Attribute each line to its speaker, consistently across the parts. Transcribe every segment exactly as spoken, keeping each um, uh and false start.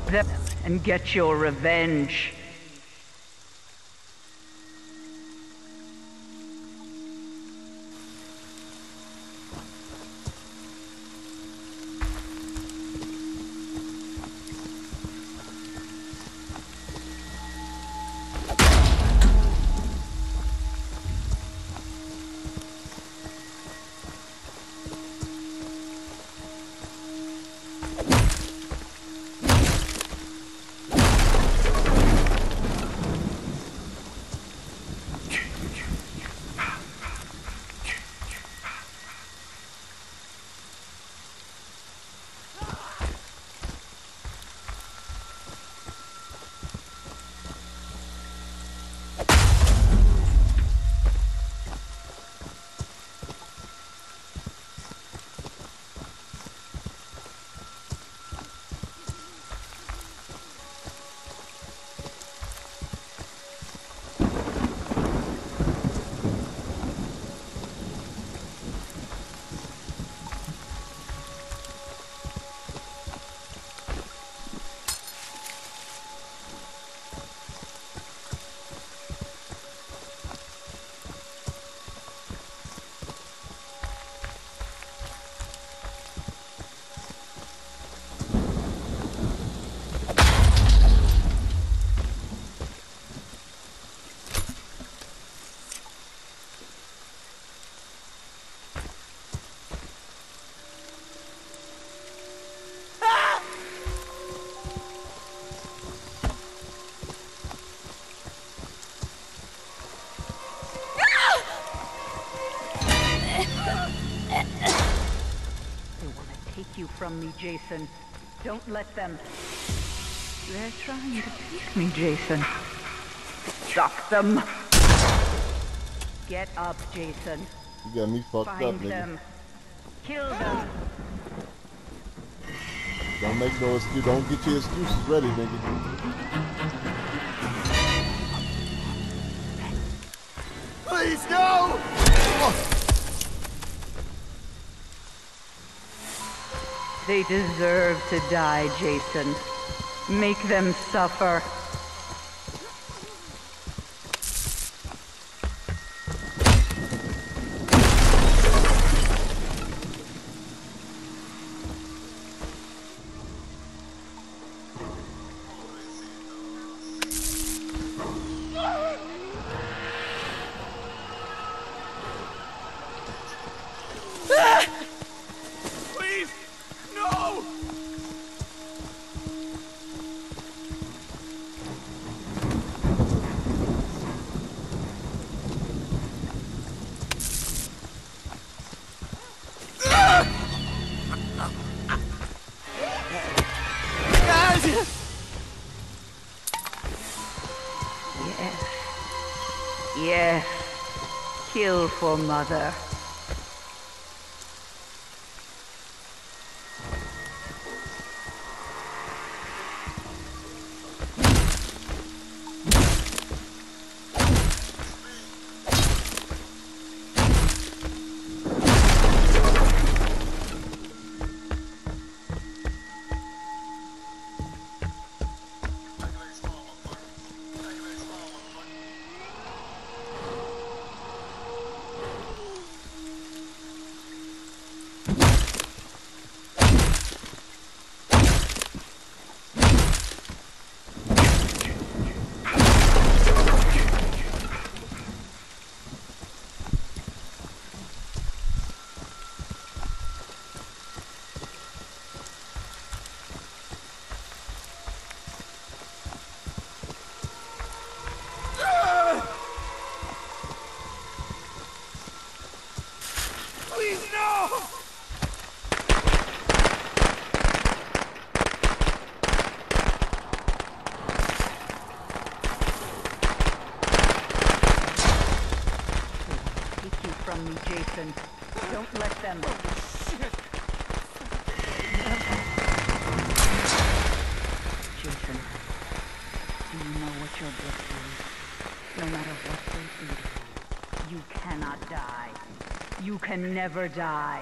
Speaker 1: them and get your revenge. You from me, Jason. Don't let them. They're trying to take me, Jason. Stop them. Get up, Jason.
Speaker 2: You got me fucked
Speaker 1: Find
Speaker 2: up, nigga.
Speaker 1: them. Kill them.
Speaker 2: Don't make no excuse. Don't get your excuses ready, nigga.
Speaker 3: Please, no!
Speaker 1: They deserve to die, Jason. Make them suffer. Yes, kill for Mother. From me, Jason. Don't let them. Shit. Jason, do you know what your gift is? No matter what they do, you cannot die. You can never die.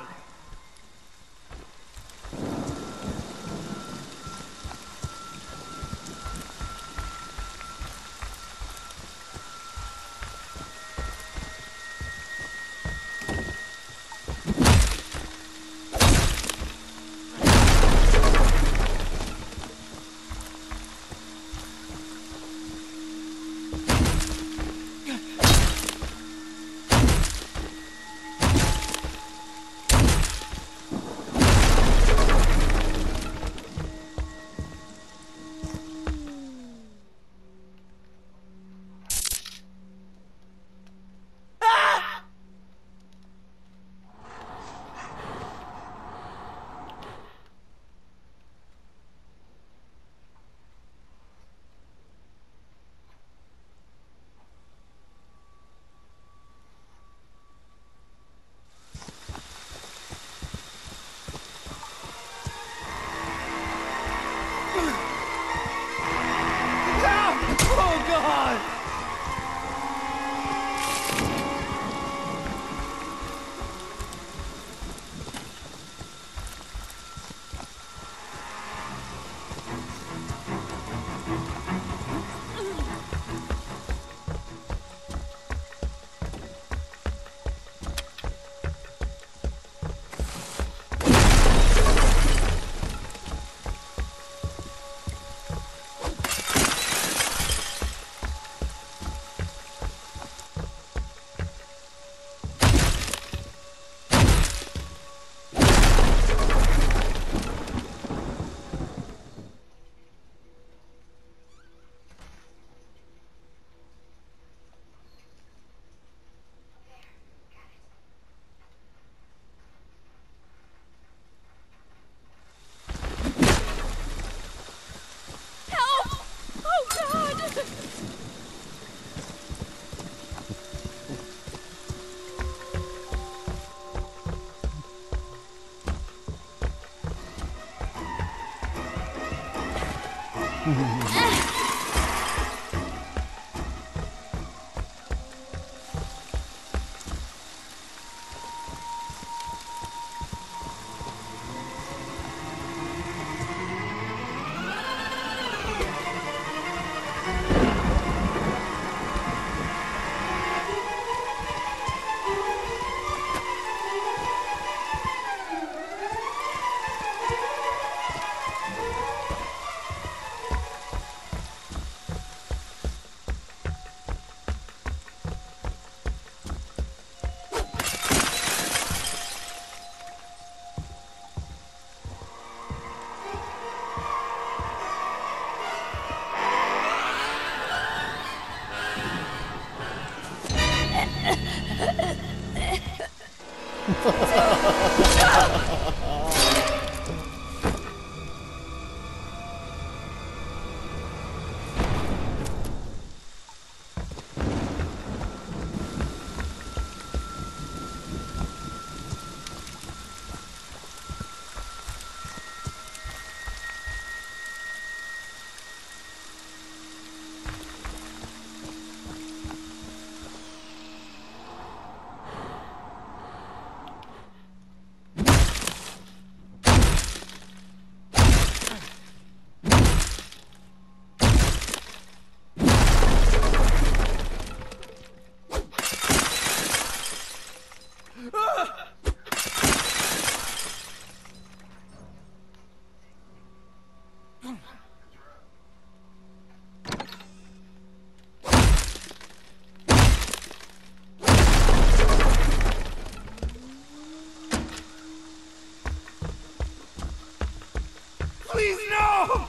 Speaker 3: Please, no!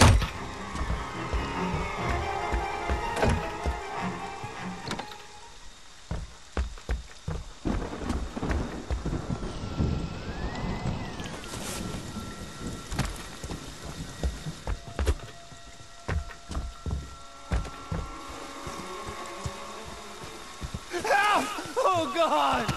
Speaker 3: Help! Oh, God!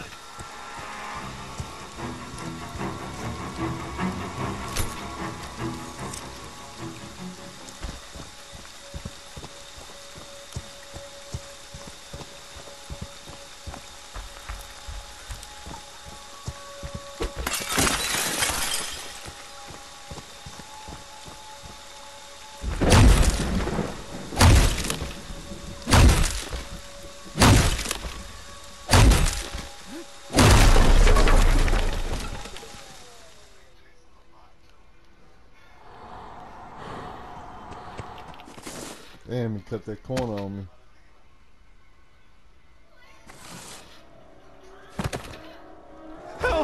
Speaker 2: Damn, he cut that corner on me.
Speaker 3: Help!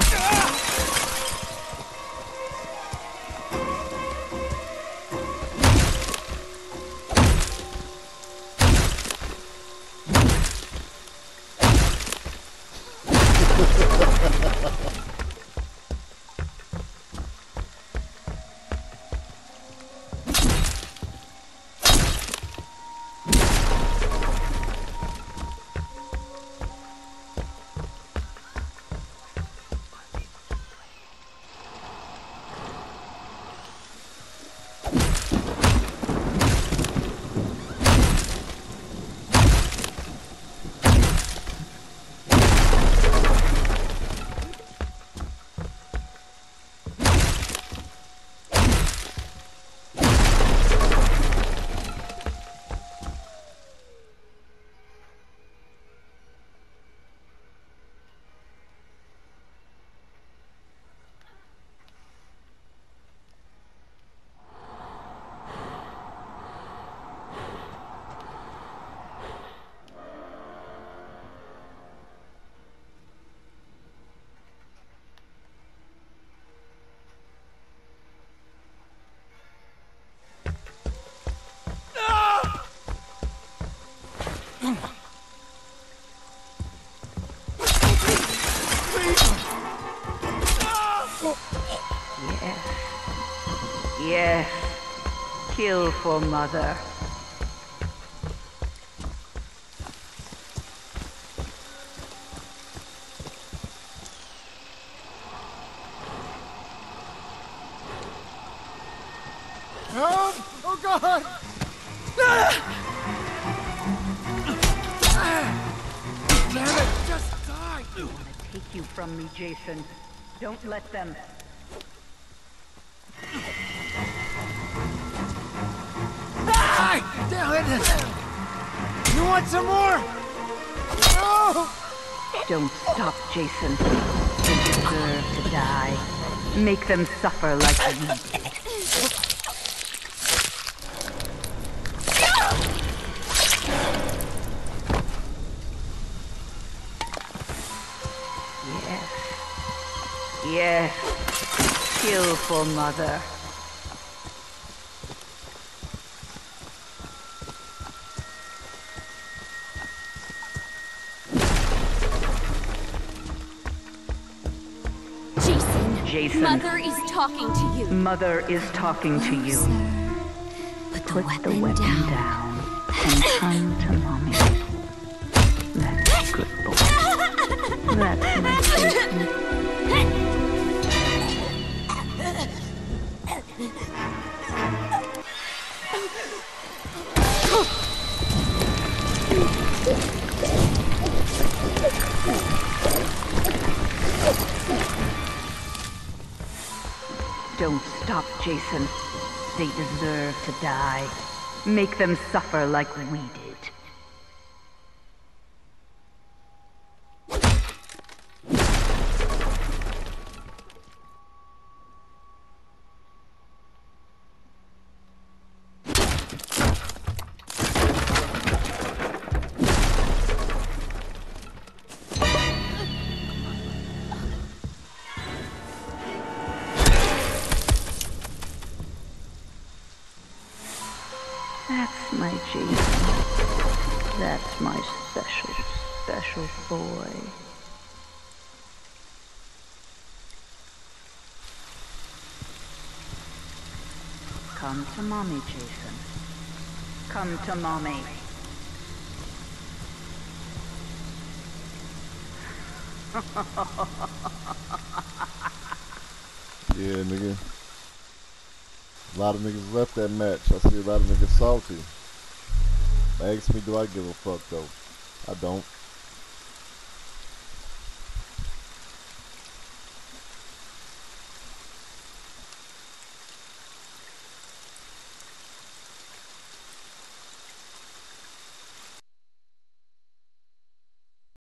Speaker 1: Yes. Kill for mother.
Speaker 3: Help! Oh God! Damn it! Just die!
Speaker 1: I want to take you from me, Jason. Don't let them.
Speaker 3: Ah! Damn it! You want some more? No!
Speaker 1: Don't stop, Jason. They deserve to die. Make them suffer like we did. Yes. Yes. Skillful mother. Jason.
Speaker 4: Mother is talking to you.
Speaker 1: Mother is talking to you.
Speaker 4: Put the
Speaker 1: Put
Speaker 4: weapon,
Speaker 1: the weapon
Speaker 4: down.
Speaker 1: down and come to mommy. That's a good boy. That's my Jason. Don't stop, Jason. They deserve to die. Make them suffer like we did. That's my Jason. That's my special, special boy. Come to mommy, Jason. Come to mommy.
Speaker 2: Yeah, nigga. A lot of niggas left that match. I see a lot of niggas salty. Ask me, do I give a fuck though? I don't.